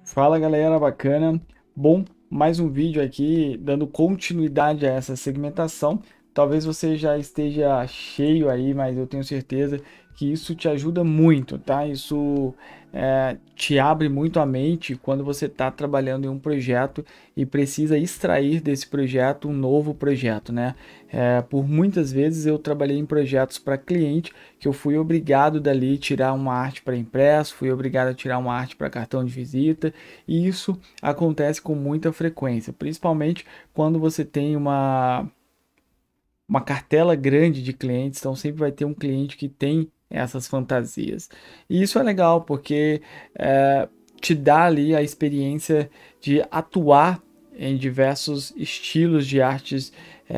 Fala galera, bacana. Bom, mais um vídeo aqui dando continuidade a essa segmentação. Talvez você já esteja cheio aí, mas eu tenho certeza que isso te ajuda muito, tá? Isso te abre muito a mente quando você está trabalhando em um projeto e precisa extrair desse projeto um novo projeto, né? Por muitas vezes eu trabalhei em projetos para cliente que eu fui obrigado dali tirar uma arte para impresso, fui obrigado a tirar uma arte para cartão de visita. E isso acontece com muita frequência, principalmente quando você tem uma cartela grande de clientes, então sempre vai ter um cliente que tem essas fantasias. E isso é legal porque te dá ali a experiência de atuar em diversos estilos de artes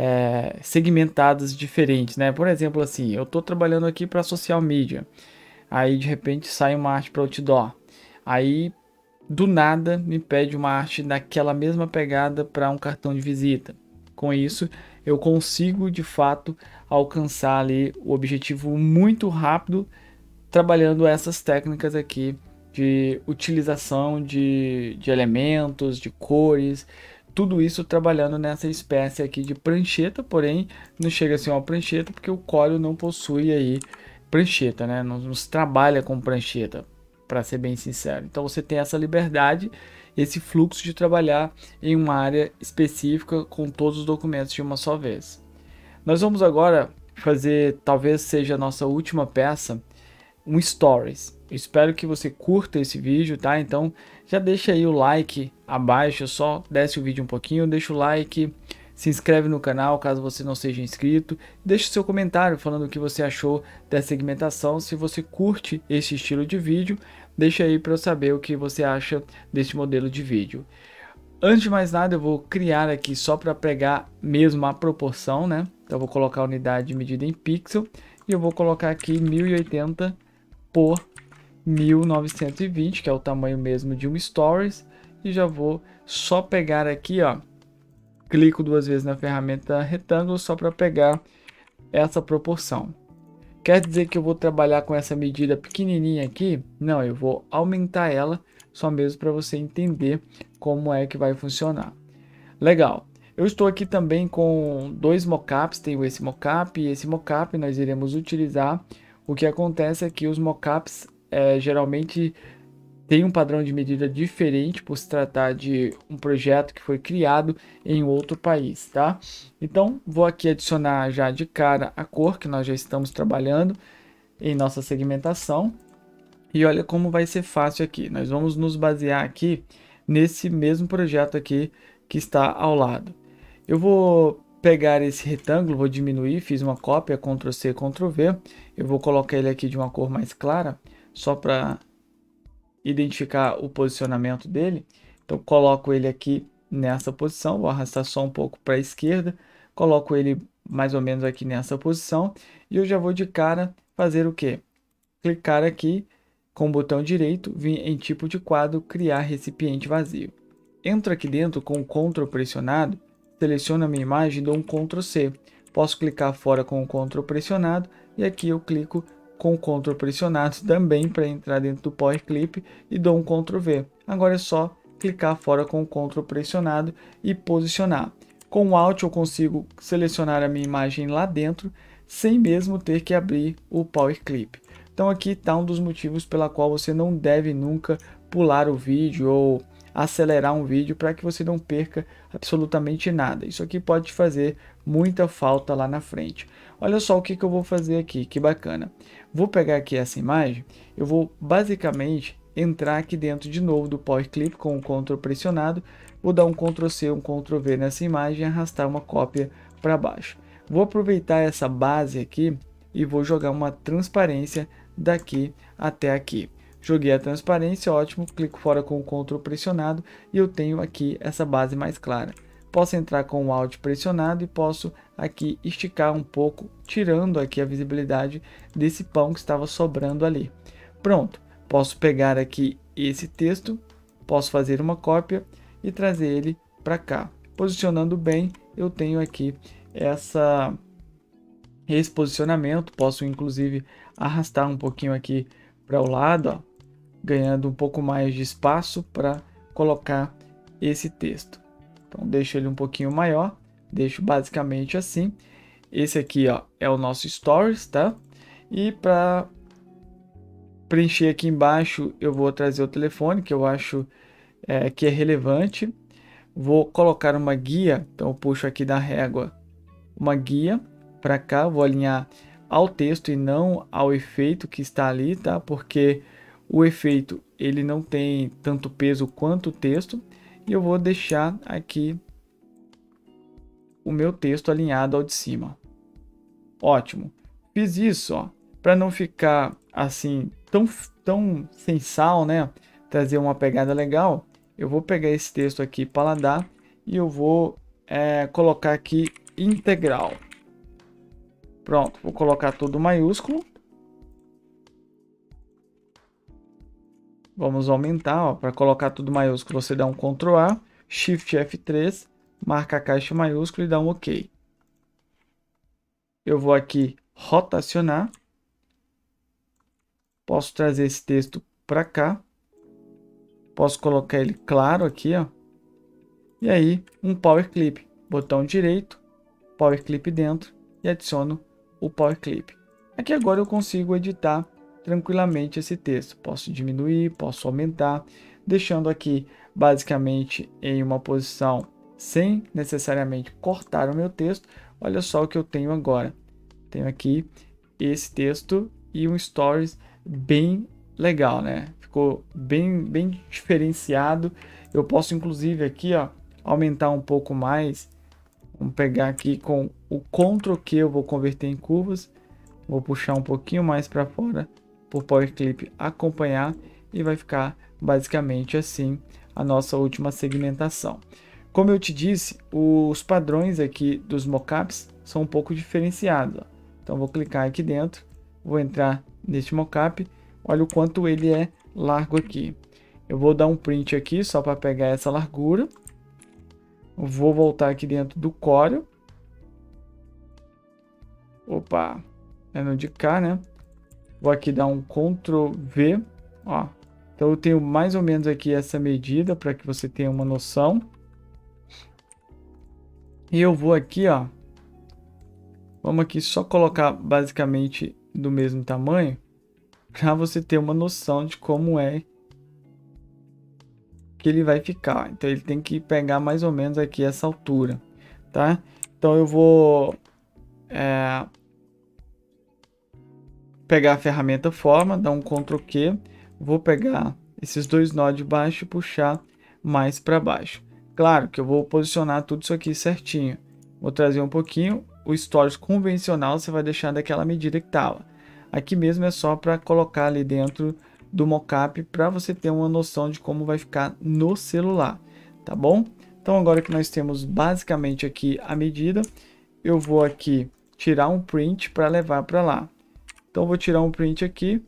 segmentadas diferentes, né? Por exemplo, assim, eu estou trabalhando aqui para social media, aí de repente sai uma arte para outdoor. Aí do nada me pede uma arte daquela mesma pegada para um cartão de visita. Com isso, eu consigo de fato alcançar ali o objetivo muito rápido trabalhando essas técnicas aqui de utilização de elementos, de cores, tudo isso trabalhando nessa espécie aqui de prancheta, porém não chega a ser uma prancheta porque o Corel não possui aí prancheta, né? Não se trabalha com prancheta, para ser bem sincero. Então você tem essa liberdade, esse fluxo de trabalhar em uma área específica com todos os documentos de uma só vez. Nós vamos agora fazer, talvez seja a nossa última peça, um stories. Eu espero que você curta esse vídeo, tá? Então já deixa aí o like abaixo, só desce o vídeo um pouquinho, deixa o like, se inscreve no canal caso você não seja inscrito, deixa o seu comentário falando o que você achou dessa segmentação. Se você curte esse estilo de vídeo, deixa aí para eu saber o que você acha desse modelo de vídeo. Antes de mais nada, eu vou criar aqui só para pegar mesmo a proporção, né? Então eu vou colocar a unidade de medida em pixel e eu vou colocar aqui 1080 por 1920, que é o tamanho mesmo de um stories, e já vou só pegar aqui, ó, clico duas vezes na ferramenta retângulo só para pegar essa proporção. Quer dizer que eu vou trabalhar com essa medida pequenininha aqui? Não, eu vou aumentar ela só mesmo para você entender como é que vai funcionar. Legal. Eu estou aqui também com dois mockups, tenho esse mockup e esse mockup nós iremos utilizar. O que acontece é que os mockups geralmente têm um padrão de medida diferente por se tratar de um projeto que foi criado em outro país, tá? Então, vou aqui adicionar já de cara a cor que nós já estamos trabalhando em nossa segmentação. E olha como vai ser fácil aqui. Nós vamos nos basear aqui nesse mesmo projeto aqui que está ao lado. Eu vou pegar esse retângulo, vou diminuir, fiz uma cópia, Ctrl C, Ctrl V. Eu vou colocar ele aqui de uma cor mais clara, só para identificar o posicionamento dele. Então coloco ele aqui nessa posição, vou arrastar só um pouco para a esquerda, coloco ele mais ou menos aqui nessa posição e eu já vou de cara fazer o quê? Clicar aqui com o botão direito, vir em tipo de quadro, criar recipiente vazio. Entro aqui dentro com o Ctrl pressionado, seleciono a minha imagem e dou um Ctrl C. Posso clicar fora com o Ctrl pressionado e aqui eu clico com o Ctrl pressionado também para entrar dentro do Power Clip e dou um Ctrl V. Agora é só clicar fora com o Ctrl pressionado e posicionar. Com o Alt eu consigo selecionar a minha imagem lá dentro sem mesmo ter que abrir o Power Clip. Então aqui está um dos motivos pela qual você não deve nunca pular o vídeo ou acelerar um vídeo para que você não perca absolutamente nada. Isso aqui pode te fazer muita falta lá na frente. Olha só o que eu vou fazer aqui, que bacana. Vou pegar aqui essa imagem, eu vou basicamente entrar aqui dentro de novo do Power Clip com o Ctrl pressionado, vou dar um Ctrl C, um Ctrl V nessa imagem e arrastar uma cópia para baixo. Vou aproveitar essa base aqui e vou jogar uma transparência daqui até aqui. Joguei a transparência, ótimo, clico fora com o Ctrl pressionado e eu tenho aqui essa base mais clara. Posso entrar com o Alt pressionado e posso aqui esticar um pouco, tirando aqui a visibilidade desse pão que estava sobrando ali. Pronto, posso pegar aqui esse texto, posso fazer uma cópia e trazer ele para cá. Posicionando bem, eu tenho aqui esse posicionamento, posso inclusive arrastar um pouquinho aqui para o lado, ó, ganhando um pouco mais de espaço para colocar esse texto. Então deixo ele um pouquinho maior, deixo basicamente assim. Esse aqui, ó, é o nosso Stories, tá? E para preencher aqui embaixo, eu vou trazer o telefone, que eu acho que é relevante. Vou colocar uma guia, então eu puxo aqui da régua uma guia para cá, vou alinhar ao texto e não ao efeito que está ali, tá? Porque o efeito ele não tem tanto peso quanto o texto, e eu vou deixar aqui o meu texto alinhado ao de cima. Ótimo. Fiz isso, ó, para não ficar assim tão sem sal, né? Trazer uma pegada legal. Eu vou pegar esse texto aqui, paladar, e eu vou colocar aqui integral. Pronto, vou colocar tudo maiúsculo. Vamos aumentar, para colocar tudo maiúsculo, você dá um Ctrl A, Shift F3, marca a caixa maiúscula e dá um OK. Eu vou aqui rotacionar. Posso trazer esse texto para cá. Posso colocar ele claro aqui, ó. E aí, um Power Clip. Botão direito, Power Clip dentro e adiciono o Power Clip. Aqui agora eu consigo editar tranquilamente esse texto. Posso diminuir, posso aumentar, deixando aqui basicamente em uma posição sem necessariamente cortar o meu texto. Olha só o que eu tenho agora. Tenho aqui esse texto e um Stories bem legal, né? Ficou bem diferenciado. Eu posso inclusive aqui, ó, aumentar um pouco mais. Vamos pegar aqui com o Ctrl Q, eu vou converter em curvas. Vou puxar um pouquinho mais para fora para o Power Clip acompanhar e vai ficar basicamente assim a nossa última segmentação. Como eu te disse, os padrões aqui dos mockups são um pouco diferenciados, ó. Então vou clicar aqui dentro, vou entrar neste mockup, olha o quanto ele é largo aqui. Eu vou dar um print aqui só para pegar essa largura. Vou voltar aqui dentro do Corel. Opa, é no de cá, né? Vou aqui dar um Ctrl V, ó. Então eu tenho mais ou menos aqui essa medida para que você tenha uma noção. E eu vou aqui, ó. Vamos aqui só colocar basicamente do mesmo tamanho, para você ter uma noção de como é que ele vai ficar. Então ele tem que pegar mais ou menos aqui essa altura, tá? Então eu vou pegar a ferramenta forma, dar um Ctrl Q, vou pegar esses dois nós de baixo e puxar mais para baixo. Claro que eu vou posicionar tudo isso aqui certinho. Vou trazer um pouquinho. O Stories convencional você vai deixar daquela medida que estava. Aqui mesmo é só para colocar ali dentro do mockup para você ter uma noção de como vai ficar no celular, tá bom? Então agora que nós temos basicamente aqui a medida, eu vou aqui tirar um print para levar para lá. Então vou tirar um print aqui.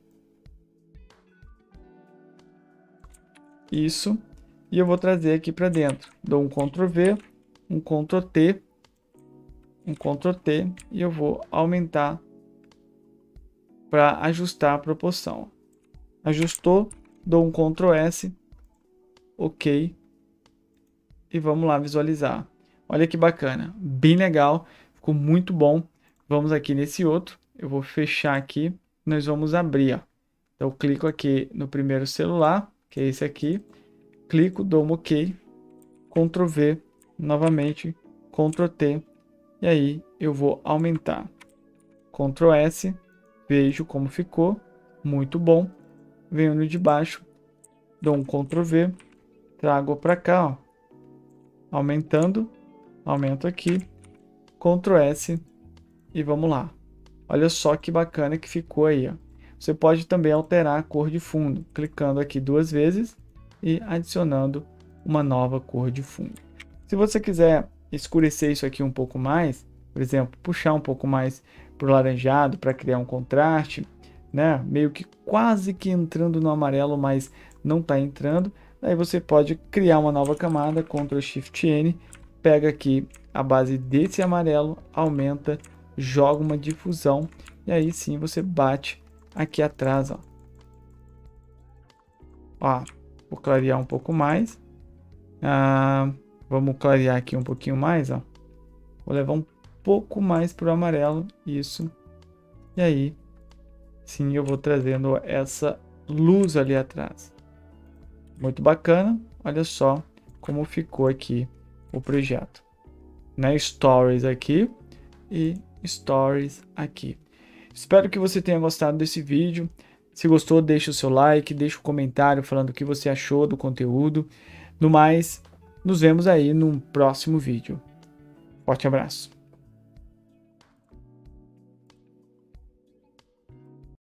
Isso. E eu vou trazer aqui para dentro. Dou um Ctrl V, um Ctrl T, um Ctrl T e eu vou aumentar para ajustar a proporção. Ajustou, dou um Ctrl S, OK, e vamos lá visualizar. Olha que bacana, bem legal, ficou muito bom. Vamos aqui nesse outro, eu vou fechar aqui, nós vamos abrir, ó. Então eu clico aqui no primeiro celular, que é esse aqui, clico, dou um OK, Ctrl V, novamente, Ctrl T, e aí eu vou aumentar. Ctrl S, vejo como ficou, muito bom. Venho no de baixo, dou um Ctrl V, trago para cá, ó, aumentando, aumento aqui, Ctrl S e vamos lá. Olha só que bacana que ficou aí, ó. Você pode também alterar a cor de fundo, clicando aqui duas vezes e adicionando uma nova cor de fundo. Se você quiser escurecer isso aqui um pouco mais, por exemplo, puxar um pouco mais para o laranjado para criar um contraste, né? Meio que quase que entrando no amarelo, mas não está entrando. Aí você pode criar uma nova camada, Ctrl Shift N, pega aqui a base desse amarelo, aumenta, joga uma difusão e aí sim você bate aqui atrás, ó. Ó, Vou clarear um pouco mais. Vamos clarear aqui um pouquinho mais, ó. Vou levar um pouco mais para o amarelo, isso. E aí, sim, eu vou trazendo essa luz ali atrás. Muito bacana. Olha só como ficou aqui o projeto. Né? Stories aqui e Stories aqui. Espero que você tenha gostado desse vídeo. Se gostou, deixa o seu like, deixa um comentário falando o que você achou do conteúdo. No mais, nos vemos aí num próximo vídeo. Forte abraço.